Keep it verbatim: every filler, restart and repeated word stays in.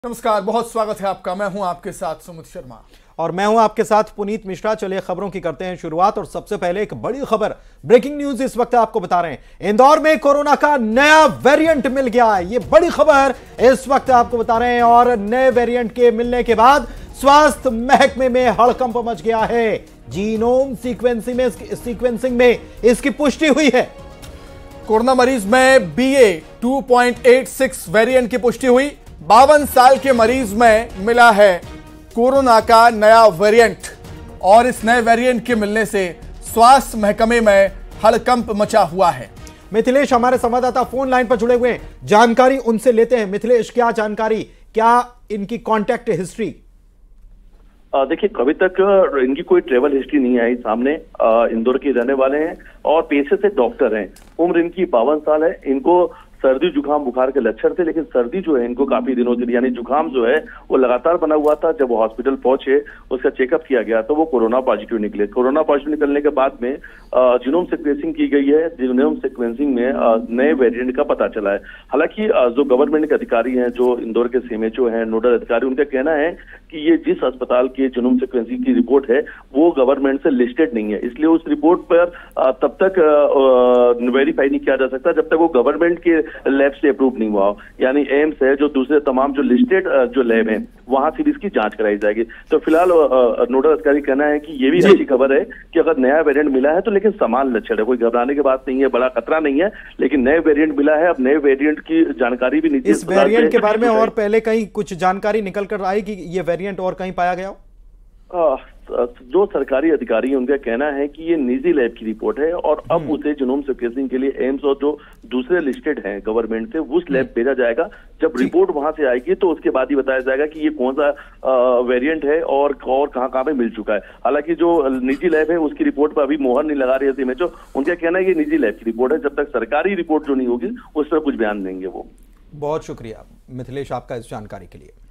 नमस्कार, बहुत स्वागत है आपका। मैं हूं आपके साथ सुमित शर्मा और मैं हूं आपके साथ पुनीत मिश्रा। चलिए खबरों की करते हैं शुरुआत और सबसे पहले एक बड़ी खबर, ब्रेकिंग न्यूज इस वक्त आपको बता रहे हैं। इंदौर में कोरोना का नया वेरिएंट मिल गया है, ये बड़ी खबर इस वक्त आपको बता रहे हैं। और नए वेरिएंट के मिलने के बाद स्वास्थ्य महकमे में हड़कंप मच गया है। जीनोम सीक्वेंसिंग में सीक्वेंसिंग में इसकी पुष्टि हुई है। कोरोना मरीज में B A two point eight six variant की पुष्टि हुई। बावन साल के मरीज में मिला है कोरोना का नया वेरिएंट और इस नए वेरिएंट के मिलने से स्वास्थ्य महकमे में हड़कंप मचा हुआ है। मिथिलेश हमारे संवाददाता फोन लाइन पर जुड़े हुए हैं, जानकारी उनसे लेते हैं। मिथिलेश, क्या जानकारी, क्या इनकी कांटेक्ट हिस्ट्री? देखिए, अभी तक इनकी कोई ट्रेवल हिस्ट्री नहीं आई सामने। इंदौर के रहने वाले हैं और पेशे से डॉक्टर हैं। उम्र इनकी बावन साल है। इनको सर्दी जुकाम बुखार के लक्षण थे, लेकिन सर्दी जो है इनको काफी दिनों से, यानी जुकाम जो है वो लगातार बना हुआ था। जब वो हॉस्पिटल पहुंचे, उसका चेकअप किया गया तो वो कोरोना पॉजिटिव निकले। कोरोना पॉजिटिव निकलने के बाद में जीनोम सीक्वेंसिंग की गई है। जीनोम सीक्वेंसिंग में नए वेरिएंट का पता चला है। हालांकि जो गवर्नमेंट के अधिकारी हैं, जो इंदौर के सीएमएचओ हैं, नोडल अधिकारी, उनका कहना है कि ये जिस अस्पताल की जीनोम सीक्वेंसिंग की रिपोर्ट है वो गवर्नमेंट से लिस्टेड नहीं है, इसलिए उस रिपोर्ट पर तब तक वेरीफाई नहीं किया जा सकता जब तक वो गवर्नमेंट के लैब से अप्रूव नहीं हुआ। यानी एम्स है, जो दूसरे तमाम जो लिस्टेड जो लैब हैं, वहां से भी इसकी जांच कराई जाएगी। तो फिलहाल नोडल अधिकारी कहना है कि ये भी अच्छी खबर है कि अगर नया वेरिएंट मिला है तो लेकिन समान लक्षण है, कोई घबराने की बात नहीं है, बड़ा खतरा नहीं है। लेकिन नए वेरिएंट मिला है, अब नए वेरिएंट की जानकारी भी निजी इस वेरिएंट के बारे में और पहले कहीं कुछ जानकारी निकल कर आई कि ये वेरिएंट और कहीं पाया गया हो? जो सरकारी अधिकारी हैं उनका कहना है कि ये निजी लैब की रिपोर्ट है और अब उसे जीनोम सीक्वेंसिंग के लिए एम्स और जो दूसरे लिस्टेड हैं गवर्नमेंट से, उस लैब भेजा जाएगा। जब रिपोर्ट वहां से आएगी तो उसके बाद ही बताया जाएगा कि ये कौन सा वेरिएंट है और और कहां कहां पे मिल चुका है। हालांकि जो निजी लैब है उसकी रिपोर्ट पर अभी मोहर नहीं लगा रही है सीएमएचओ। उनका कहना है ये निजी लैब की रिपोर्ट है, जब तक सरकारी रिपोर्ट जो नहीं होगी उस पर कुछ बयान देंगे वो। बहुत शुक्रिया मिथिलेश आपका इस जानकारी के लिए।